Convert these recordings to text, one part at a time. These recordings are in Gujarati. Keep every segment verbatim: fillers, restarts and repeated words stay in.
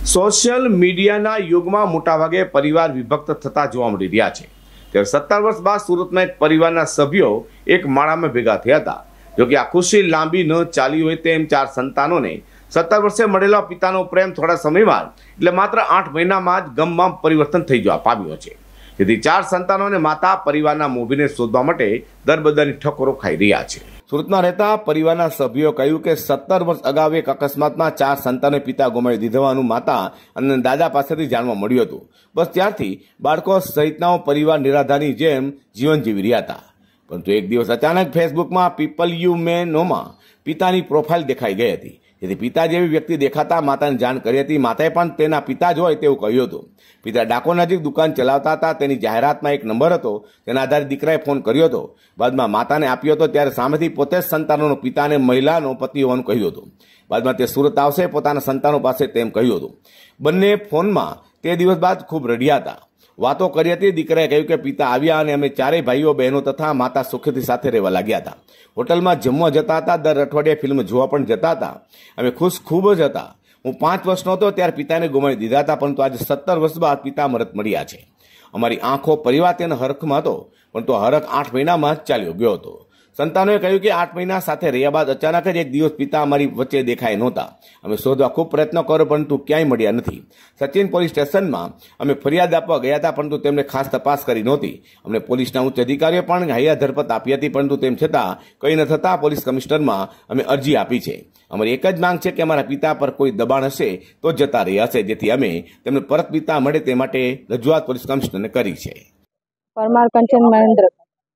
સોશિયલ મીડિયાના યુગમાં મોટાભાગે પરિવાર વિભક્ત થતા જોવા મળી રહ્યા છે। ત્યારે સત્તર વર્ષ બાદ સુરતમાં એક પરિવારના સભ્યો એક માળામાં ભેગા થયા હતા। જોકે આ ખુશી લાંબી ન ચાલી હોય તેમ ચાર સંતાનોને સત્તર વર્ષે મળેલો પિતાનો પ્રેમ થોડા સમયમાં એટલે માત્ર આઠ મહિનામાં જ ગમમાં પરિવર્તન થઈ જવા પામ્યો છે। જેથી ચાર સંતાનોને માતા પરિવારના મોભીને શોધવા માટે દરબદરની ઠકોરો ખાઈ રહ્યા છે। સુરતમાં રહેતા પરિવારના સભ્યો કહ્યું કે સત્તર વર્ષ અગાઉ એક અકસ્માતમાં ચાર સંતાનોને પિતા ગુમાવી દીધવાનું માતા અને દાદા પાસેથી જાણવા મળ્યું હતું। બસ ત્યારથી બાળકો સહિતના પરિવાર નિરાધારની જેમ જીવન જીવી રહ્યા હતા। પરંતુ એક દિવસ અચાનક ફેસબુકમાં પીપલ યુ મે નોમાં પિતાની પ્રોફાઇલ દેખાઈ ગઈ હતી। જેથી પિતા જેવી વ્યક્તિ દેખાતા માતાને જાણ કરી હતી। માતાએ પણ તેના પિતા જ હોય તેવું કહ્યું હતું। પિતા ડાકોર નજીક દુકાન ચલાવતા હતા। તેની જાહેરાતમાં એક નંબર હતો, તેના આધારે દીકરાએ ફોન કર્યો હતો। બાદમાં માતાને આપ્યો હતો ત્યારે સામેથી પોતે જ સંતાનોનો પિતાને મહિલાનો પતિ હોવાનું કહ્યું હતું। બાદમાં તે સુરત આવશે પોતાના સંતાનો પાસે તેમ કહ્યું હતું। બંને ફોનમાં તે દિવસ બાદ ખૂબ રડ્યા હતા, વાતો કરી હતી। દીકરાએ કહ્યું કે પિતા આવ્યા અને અમે ચારેય ભાઈઓ બહેનો તથા માતા સુખેથી સાથે રહેવા લાગ્યા હતા। હોટલમાં જમવા જતા હતા, દર અઠવાડિયે ફિલ્મ જોવા પણ જતા હતા। અમે ખુશ ખૂબ જ હતા। હું પાંચ વર્ષનો હતો ત્યારે પિતાને ગુમાવી દીધા હતા, પરંતુ આજે સત્તર વર્ષ બાદ પિતા મરત મળ્યા છે। અમારી આંખો પરિવાર તેના હરખમાં હતો, પરંતુ હરખ આઠ મહિનામાં જ ચાલ્યો ગયો હતો। સંતાનોએ કહ્યું કે આઠ મહિના સાથે રહ્યા બાદ અચાનક જ એક દિવસ પિતા અમારી વચ્ચે દેખાય નહોતા। અમે શોધવા ખૂબ પ્રયત્ન કર્યો, પરંતુ ક્યાંય મળ્યા નથી। સચિન પોલીસ સ્ટેશનમાં અમે ફરિયાદ આપવા ગયા હતા, પરંતુ તેમણે ખાસ તપાસ કરી નહોતી। અમને પોલીસના ઉચ્ચ અધિકારીઓ પણ હૈયા ધરપત આપી હતી, પરંતુ તેમ છતાં કંઈ ન થતાં પોલીસ કમિશનરમાં અમે અરજી આપી છે। અમારી એક જ માંગ છે કે અમારા પિતા પર કોઈ દબાણ હશે તો જતા રહ્યા હશે, જેથી અમે તેમને પરત પિતા મળે તે માટે રજૂઆત પોલીસ કમિશનરને કરી છે। પરમાર કંચન મહેન્દ્ર,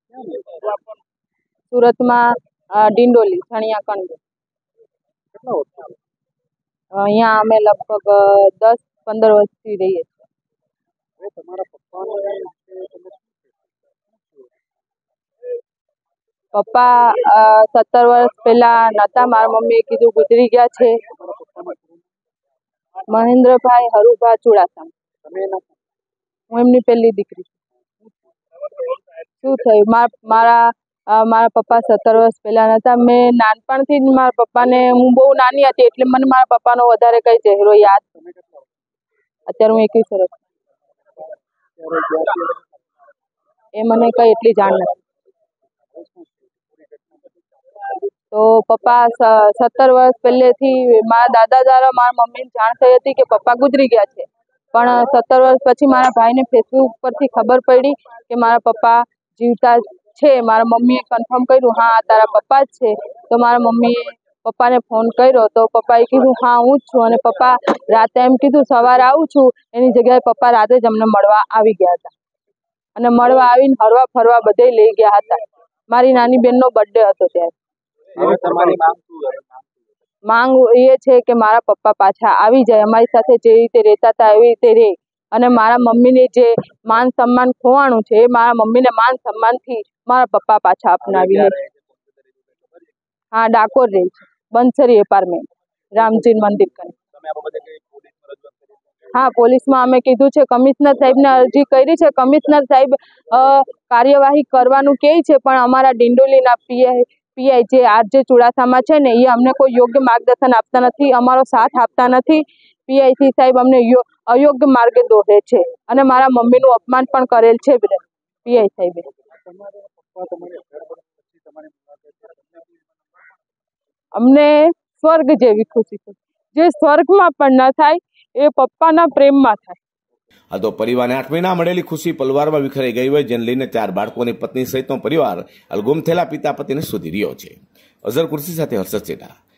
સુરતમાં ડિંડોલી છણિયા કંડ। અહીંયા અમે લગભગ દસ પંદર વર્ષથી રહીએ છીએ। પપ્પા સત્તર વર્ષ પહેલા નતા, મારા મમ્મીએ કીધું ગુજરી ગયા છે। મહેન્દ્રભાઈ હરુભા ચુડાસમા, હું એમની પહેલી દીકરી છું। શું થયું, મારા મારા પપ્પા સત્તર વર્ષ પહેલા નતા। મેં નાનપણથી જ મારા પપ્પાને, હું બહુ નાની હતી એટલે મને મારા પપ્પાનો વધારે કઈ ચહેરો યાદ, અત્યારે હું એકવીસ વર્ષ, એ મને કઈ એટલી જાણ નથી। તો પપ્પા સત્તર વર્ષ પહેલેથી મારા દાદા દ્વારા મારા મમ્મીને જાણ થઈ હતી કે પપ્પા ગુજરી ગયા છે, પણ સત્તર વર્ષ પછી મારા ભાઈને ફેસબુક પરથી ખબર પડી કે મારા પપ્પા જીવતા છે। મારા મમ્મીએ કન્ફર્મ કર્યું, હા તારા પપ્પા જ છે। તો મારા મમ્મીએ પપ્પાને ફોન કર્યો તો પપ્પાએ કીધું હા હું જ છું। અને પપ્પા રાતે એમ કીધું સવારે આવું છું, એની જગ્યાએ પપ્પા રાતે જ અમને મળવા આવી ગયા હતા, અને મળવા આવીને હરવા ફરવા બધે લઈ ગયા હતા। મારી નાની બેનનો બર્થડે હતો ત્યારે। માંગ એ છે કે મારા પપ્પા પાછા આવી જાય, અમારી સાથે જે રીતે રહેતા હતા એવી રીતે રહે, અને મારા મમ્મીને જે માન સન્માન ખોવાણું છે એ મારા મમ્મીને માન સન્માનથી મારા પપ્પા પાછા અપનાવી લે। હા, ડાકોર રહે છે, બંસરી એપાર્ટમેન્ટ, રામજી મંદિર કને। હા, પોલીસમાં અમે કીધું છે, કમિશનર સાહેબને અરજી કરી છે। કમિશનર સાહેબ કાર્યવાહી કરવાનું કહે છે, પણ અમારા ડિંડોલીના પીઆઈ પીઆઈ જે આરજે ચુડાસમા છે ને, એ અમને કોઈ યોગ્ય માર્ગદર્શન આપતા નથી, અમારો સાથ આપતા નથી। પીઆઈસી સાહેબ અમને અયોગ્ય માર્ગે દોરે છે, અને મારા મમ્મીનું અપમાન પણ કરેલ છે પીઆઈ સાહેબે। અમને સ્વર્ગ જેવી ખુશી છે, જે સ્વર્ગમાં પણ ન થાય એ પપ્પાના પ્રેમમાં થાય। આ તો પરિવારને આઠ મહિના મળેલી ખુશી પલવારમાં વિખરાઈ ગઈ હોય, જેને લઈને ચાર બાળકોની પત્ની સહિતનો પરિવાર હાલ ગુમ થયેલા પિતા પતિને શોધી રહ્યો છે। અઝર કુર્સી સાથે હર્ષદ ચેટા,